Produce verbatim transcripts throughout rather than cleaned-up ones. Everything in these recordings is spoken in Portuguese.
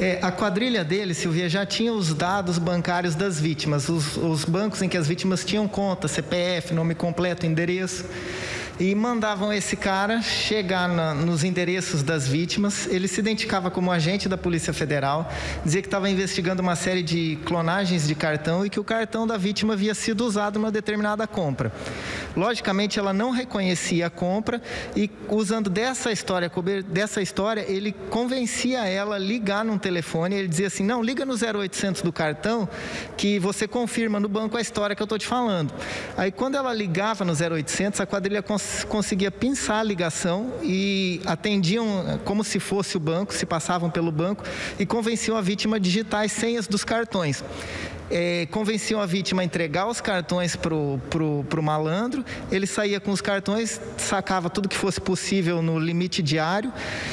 É, a quadrilha dele, Silvia, já tinha os dados bancários das vítimas, os, os bancos em que as vítimas tinham conta, C P F, nome completo, endereço, e mandavam esse cara chegar na, nos endereços das vítimas. Ele se identificava como agente da Polícia Federal, dizia que estava investigando uma série de clonagens de cartão e que o cartão da vítima havia sido usado numa determinada compra. Logicamente, ela não reconhecia a compra e, usando dessa história, dessa história, ele convencia ela a ligar num telefone. Ele dizia assim: não, liga no zero oitocentos do cartão que você confirma no banco a história que eu estou te falando. Aí, quando ela ligava no zero oitocentos, a quadrilha cons conseguia pinçar a ligação e atendiam como se fosse o banco, se passavam pelo banco e convenciam a vítima a digitar as senhas dos cartões. É, convenciam a vítima a entregar os cartões para o pro, pro malandro. Ele saía com os cartões, sacava tudo que fosse possível no limite diário,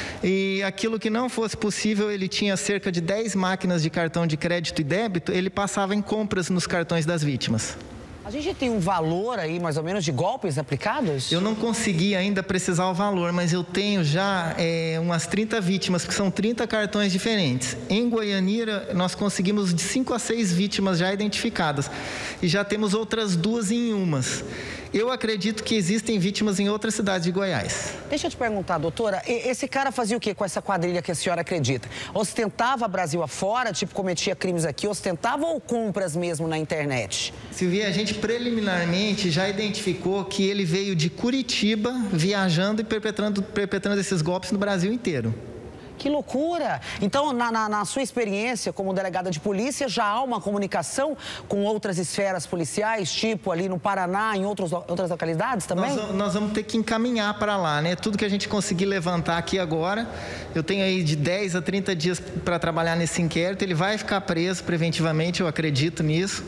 e aquilo que não fosse possível, ele tinha cerca de dez máquinas de cartão de crédito e débito, ele passava em compras nos cartões das vítimas. A gente tem um valor aí, mais ou menos, de golpes aplicados? Eu não consegui ainda precisar o valor, mas eu tenho já é, umas trinta vítimas, que são trinta cartões diferentes. Em Goianira, nós conseguimos de cinco a seis vítimas já identificadas. E já temos outras duas em umas. Eu acredito que existem vítimas em outras cidades de Goiás. Deixa eu te perguntar, doutora, esse cara fazia o que com essa quadrilha que a senhora acredita? Ostentava Brasil afora, tipo, cometia crimes aqui, ostentava ou compras mesmo na internet? Silvia, a gente preliminarmente já identificou que ele veio de Curitiba, viajando e perpetrando, perpetrando esses golpes no Brasil inteiro. Que loucura! Então, na, na, na sua experiência como delegada de polícia, já há uma comunicação com outras esferas policiais, tipo ali no Paraná, em outros, outras localidades também? Nós, nós vamos ter que encaminhar para lá, né? Tudo que a gente conseguir levantar aqui agora, eu tenho aí de dez a trinta dias para trabalhar nesse inquérito. Ele vai ficar preso preventivamente, eu acredito nisso,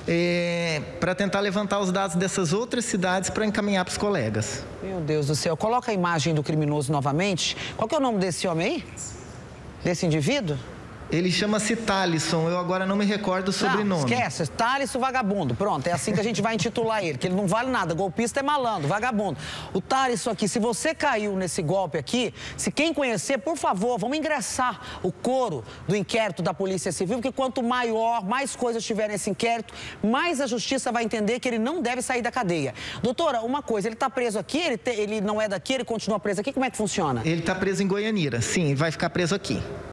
é, para tentar levantar os dados dessas outras cidades para encaminhar para os colegas. Meu Deus do céu, coloca a imagem do criminoso novamente. Qual que é o nome desse homem aí? Desse indivíduo? Ele chama-se Thalisson, eu agora não me recordo o sobrenome. Não, esquece, Thalisson vagabundo, pronto, é assim que a gente vai intitular ele, que ele não vale nada, golpista é malandro, vagabundo. O Thalisson aqui, se você caiu nesse golpe aqui, se quem conhecer, por favor, vamos ingressar o coro do inquérito da Polícia Civil, porque quanto maior, mais coisas tiver nesse inquérito, mais a justiça vai entender que ele não deve sair da cadeia. Doutora, uma coisa, ele está preso aqui, ele, te, ele não é daqui, ele continua preso aqui, como é que funciona? Ele está preso em Goianira, sim, vai ficar preso aqui.